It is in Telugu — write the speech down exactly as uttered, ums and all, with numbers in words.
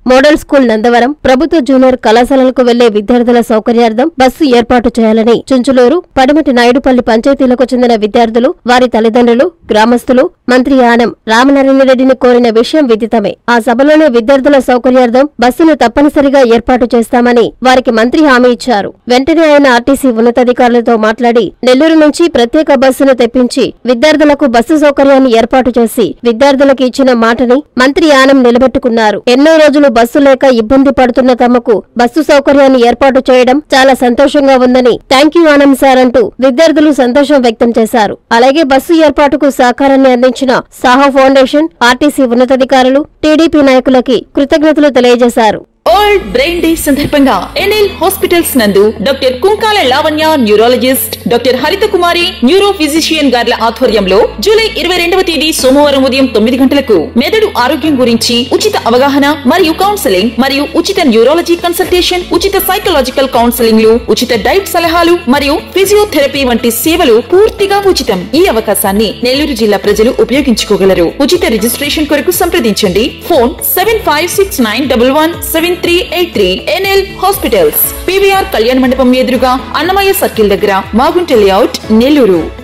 మోడల్ స్కూల్ నందవరం, ప్రభుత్వ జూనియర్ కళాశాలలకు వెళ్లే విద్యార్థుల సౌకర్యార్థం బస్సు ఏర్పాటు చేయాలని చుంచులూరు, పడిమటి నాయుడుపల్లి పంచాయతీలకు చెందిన విద్యార్థులు, వారి తల్లిదండ్రులు, గ్రామస్తులు మంత్రి ఆనం రామనారాయణరెడ్డిని కోరిన విషయం విదితమే. ఆ సభలోనే విద్యార్థుల సౌకర్యార్థం బస్సును తప్పనిసరిగా ఏర్పాటు చేస్తామని వారికి మంత్రి హామీ ఇచ్చారు. వెంటనే ఆయన ఆర్టీసీ ఉన్నతాధికారులతో మాట్లాడి నెల్లూరు నుంచి ప్రత్యేక బస్సును తెప్పించి విద్యార్థులకు బస్సు సౌకర్యాన్ని ఏర్పాటు చేసి విద్యార్థులకు ఇచ్చిన మాటని మంత్రి ఆనం నిలబెట్టుకున్నారు. ఎన్నో రోజులు బస్సు లేక ఇబ్బంది పడుతున్న తమకు బస్సు సౌకర్యాన్ని ఏర్పాటు చేయడం చాలా సంతోషంగా ఉందని థ్యాంక్ యూ ఆనం సార్ అంటూ విద్యార్థులు సంతోషం వ్యక్తం చేశారు. అలాగే బస్సు ఏర్పాటుకు సహకారాన్ని అందించిన సాహో ఫౌండేషన్, ఆర్టీసీ ఉన్నతాధికారులు, టీడీపీ నాయకులకి కృతజ్ఞతలు తెలియజేశారు. వరల్డ్ బ్రెయిన్ డే సందర్భంగా ఎన్ఎల్ హాస్పిటల్స్ నందు doctor Kunkala Lavanya neurologist, doctor Haritha Kumari neuro physician గార్ల ఆధ్వర్యంలో జూలై ఇరవై రెండవ తేదీ సోమవారం ఉదయం తొమ్మిది గంటలకు మెదడు ఆరోగ్యం గురించి ఉచిత అవగాహన మరియు కౌన్సెలింగ్ మరియు ఉచిత న్యూరాలజీ కన్సల్టేషన్, ఉచిత సైకలాజికల్ కౌన్సెలింగ్ లు, ఉచిత డైట్ సలహాలు మరియు ఫిజియోథెరపీ వంటి సేవలు పూర్తిగా ఉచితం. ఈ అవకాశాన్ని నెల్లూరు జిల్లా ప్రజలు ఉపయోగించుకోగలరు. ఉచిత రిజిస్ట్రేషన్ కొరకు సంప్రదించండి. Phone seven five six nine double one seven three eight three. NL hospitals, PVR Kalyana Mandapam ఎదురుగా, అన్నమయ్య సర్కిల్ దగ్గర, మాగుంట లేఅవుట్, నెల్లూరు.